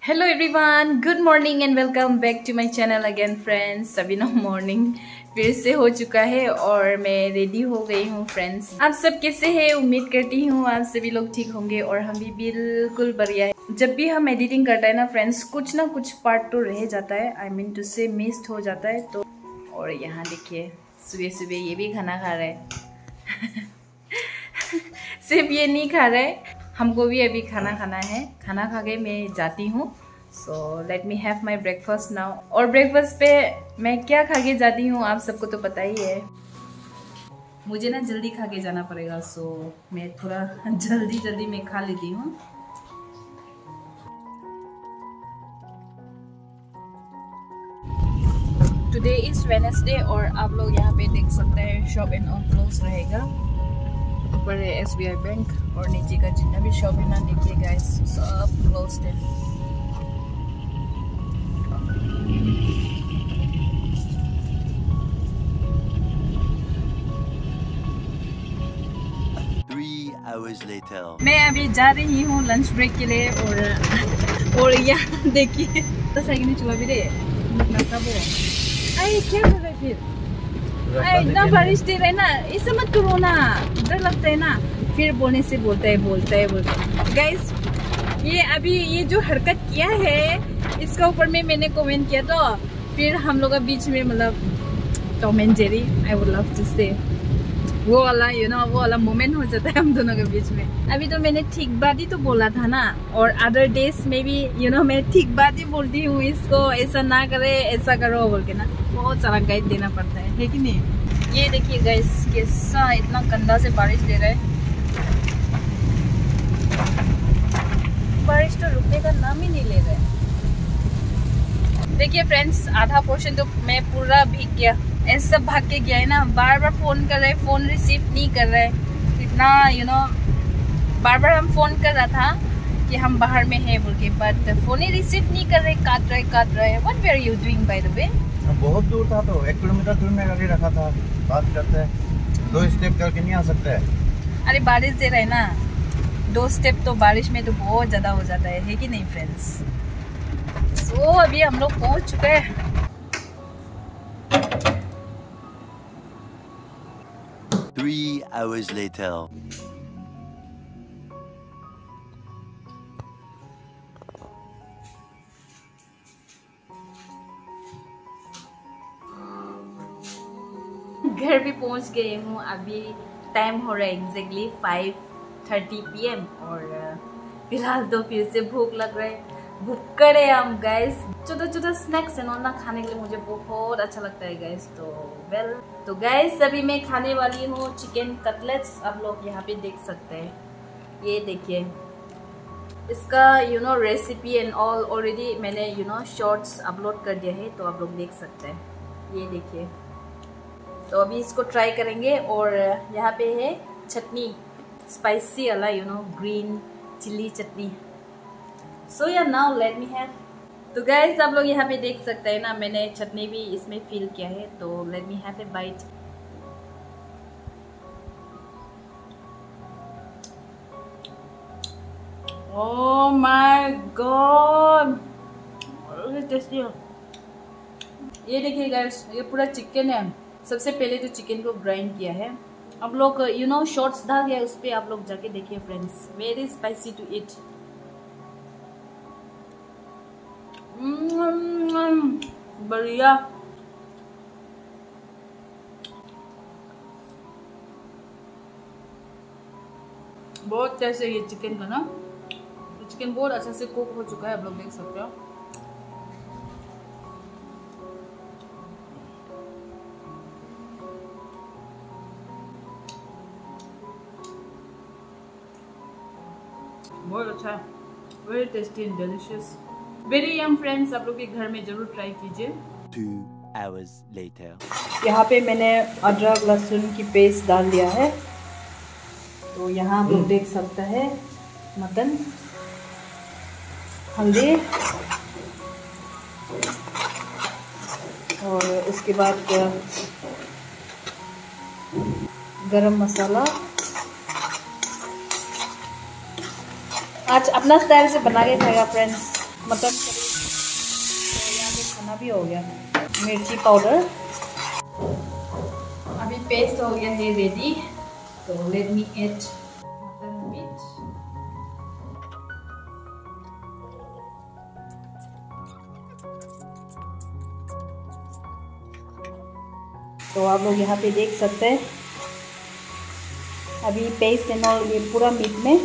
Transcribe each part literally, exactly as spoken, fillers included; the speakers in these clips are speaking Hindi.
Hello everyone, good morning and welcome back to my channel again friends. अभी ना मॉर्निंग फिर से हो चुका है और मैं रेडी हो गई हूँ फ्रेंड्स। आप सब कैसे हैं? उम्मीद करती हूँ आप सभी लोग ठीक होंगे और हम भी बिल्कुल बढ़िया है। जब भी हम एडिटिंग करते हैं ना फ्रेंड्स, कुछ ना कुछ पार्ट तो रह जाता है, I mean to say missed हो जाता है। तो और यहाँ देखिए सुबह सुबह ये भी खाना खा रहा है सिर्फ ये नहीं खा रहा है, हमको भी अभी खाना खाना है। खाना खा के मैं जाती हूँ। So let me have my breakfast now. और ब्रेकफास्ट पे मैं क्या खा के जाती हूँ आप सबको तो पता ही है। मुझे ना जल्दी खा के जाना पड़ेगा, सो so, मैं थोड़ा जल्दी जल्दी मैं खा लेती हूँ। टुडे इज वेडनेसडे और आप लोग यहाँ पे देख सकते हैं शॉप एंड ऑन क्लोज रहेगा। ऊपर है एस बी आई बैंक और नीचे का जितना भी शॉप है ना देखिए गाइस, सब क्लोज है। Three hours later. मैं अभी जा रही हूँ लंच ब्रेक के लिए और और यहाँ देखिए तो साइकिल चला भी रे अरे क्या कर रहे फिर इतना बारिश दे रहा है ना, इसे मत करो ना, डर लगता है ना। फिर बोलने से बोलता है बोलता है बोलता है गाइस, ये अभी ये जो हरकत किया है इसका ऊपर में मैंने कमेंट किया तो फिर हम लोग का बीच में मतलब Tom and Jerry, I would love to say वो वाला यू नो वो वाला मोमेंट हो जाता है हम दोनों के बीच में। अभी तो मैंने ठीक बात ही तो बोला था ना, और अदर डेज में भी यू नो मैं ठीक बात ही बोलती हूँ इसको, ऐसा ना करे ऐसा करो बोल के ना, बहुत सारा गाइड देना पड़ता है, है कि नहीं। ये देखिए गाइस कैसा इतना गंदा से बारिश दे रहा है, बारिश तो रुकने का नाम ही नहीं ले रहा है। देखिए फ्रेंड्स, आधा पोर्शन तो मैं पूरा भीग गया, ऐसा भाग के गया है ना, बार बार फोन कर रहे, फोन रिसीव नहीं कर रहे इतना यू नो बार बार हम फोन कर रहा था कि हम बाहर में है बोल के, बट फोन ही रिसीव नहीं कर रहे, काट रहे काट रहे। What were you doing by the way? बहुत दूर था तो एक किलोमीटर दूर में गाड़ी रखा था, बात करते हैं, दो स्टेप करके नहीं आ सकते। अरे बारिश दे रहा है ना, दो स्टेप तो बारिश में तो बहुत ज्यादा हो जाता है, है कि नहीं फ्रेंड्स। सो so, अभी हम लोग पहुंच चुके हैं। Three hours later. घर भी पहुंच गई हूँ। अभी टाइम हो रहा है exactly five thirty P M और फिलहाल तो फिर से भूख लग रहा है, भूखे हम गाइस। छोटा छोटा स्नैक्स है ना खाने के लिए मुझे बहुत अच्छा लगता है गाइस। तो वेल तो गाइस अभी मैं खाने वाली हूँ चिकन कटलेट्स, आप लोग यहाँ पे देख सकते हैं। ये देखिए इसका you know recipe and all already मैंने यू नो शॉर्ट्स अपलोड कर दिया है, तो आप लोग देख सकते हैं। ये देखिए, तो अभी इसको ट्राई करेंगे। और यहाँ पे है चटनी, स्पाइसी वाला you know green chilli chutney. So yeah now let me have. तो गाइस आप लोग यहाँ पे देख सकते हैं ना, मैंने चटनी भी इसमें फिल किया है, तो let me have a bite. Oh my God, tasty है। ये देखिए गाइस, ये पूरा चिकन है। सबसे पहले तो चिकन को ग्राइंड किया है, आप लोग यू नो शॉर्ट्स डाल गया उस पर, आप लोग जाके देखिए friends, very spicy to eat. बढ़िया, बहुत टेस्ट है ये चिकन का ना। तो चिकन बहुत अच्छे से कुक हो चुका है, आप लोग देख सकते हो। बहुत अच्छा है, very tasty and delicious, very yum friends. आप लोग भी घर में जरूर ट्राई कीजिए। Two hours later. यहाँ पे मैंने अदरक लहसुन की पेस्ट डाल दिया है, तो यहाँ आप लोग देख सकते हैं मटन, हल्दी और उसके बाद गरम मसाला। आज अपना स्टाइल से बना के खाएगा फ्रेंड्स। मटन करी, तो यहाँ पे खाना भी हो गया। मिर्ची पाउडर अभी पेस्ट हो गया है रेडी। तो let me add mutton meat. तो आप लोग यहाँ पे देख सकते हैं अभी पेस्ट एंड ऑल ये पूरा मीट में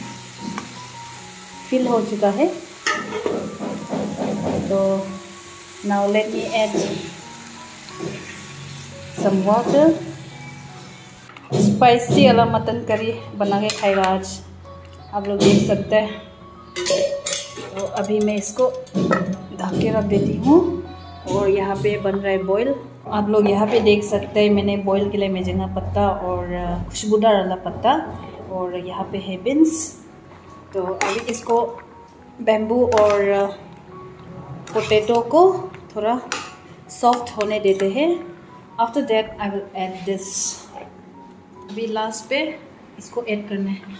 फिल हो चुका है। तो now let me add some water. Spicy वाला मटन करी बना के खाएगा आज, आप लोग देख सकते हैं। तो अभी मैं इसको ढक के रख देती हूँ और यहाँ पे बन रहा है बॉईल। आप लोग यहाँ पे देख सकते हैं मैंने बॉईल के लिए मेजेंगा पत्ता और खुशबूदार वाला पत्ता और यहाँ पे है बीन्स। तो अभी इसको बैम्बू और पोटैटो को थोड़ा सॉफ्ट होने देते हैं। After that I will add this. अभी लास्ट पे इसको ऐड करना है।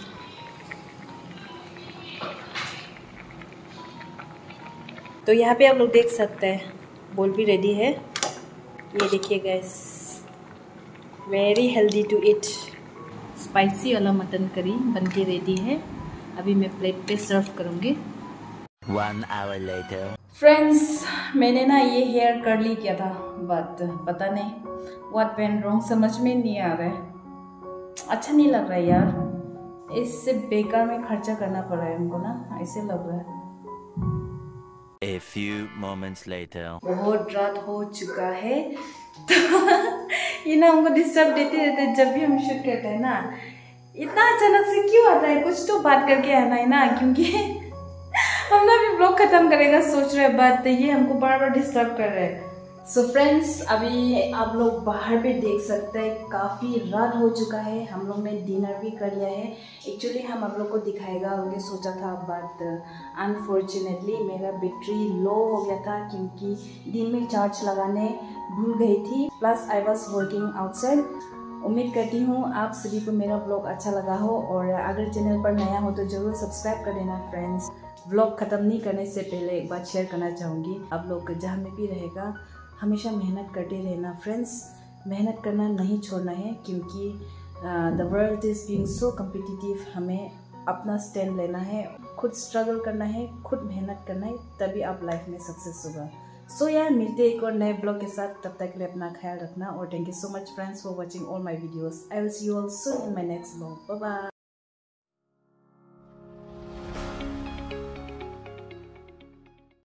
तो यहाँ पे आप लोग देख सकते हैं बोल भी रेडी है। ये देखिए guys, very healthy to eat. Spicy वाला मटन करी बन के रेडी है। अभी मैं प्लेट पे सर्व करूँगी। One hour later. फ्रेंड्स, मैंने ना ये हेयर कर्ली किया था, बट पता नहीं व्हाट वेंट रॉन्ग, समझ में नहीं आ रहा है। अच्छा नहीं लग रहा है यार, इससे बेकार में खर्चा करना पड़ रहा है हमको ना, ऐसे लग रहा है। A few moments later. बहुत रात हो चुका है। तो ये ना हमको डिस्टर्ब देते रहते जब भी हम शूट करते हैं ना। इतना अचानक से क्यों आता है, कुछ तो बात करके आना है ना, क्योंकि हम ना अभी ब्लॉग खत्म करेगा सोच रहे हैं, बात ये हमको बार बार डिस्टर्ब कर रहे हैं। सो so फ्रेंड्स, अभी आप लोग बाहर पे देख सकते हैं काफ़ी रात हो चुका है। हम लोग ने डिनर भी कर लिया है। एक्चुअली हम आप लोग को दिखाएगा उनके सोचा था, बट अनफॉर्चुनेटली मेरा बैटरी लो हो गया था क्योंकि दिन में चार्ज लगाने भूल गई थी, plus I was working outside. उम्मीद करती हूँ आप सभी को मेरा ब्लॉग अच्छा लगा हो, और अगर चैनल पर नया हो तो ज़रूर सब्सक्राइब कर देना फ्रेंड्स। ब्लॉग ख़त्म नहीं करने से पहले एक बात शेयर करना चाहूँगी, आप लोग जहाँ में भी रहेगा हमेशा मेहनत करते रहना फ्रेंड्स। मेहनत करना नहीं छोड़ना है, क्योंकि the world is being so competitive. हमें अपना स्टैंड लेना है, खुद स्ट्रगल करना है, खुद मेहनत करना है, तभी आप लाइफ में सक्सेस होगा। सो so, यार मिलते एक और नए ब्लॉग के साथ, तब तक के लिए अपना ख्याल रखना, और thank you so much friends for watching all my videos. I will see you all soon in my next blog. Bye bye.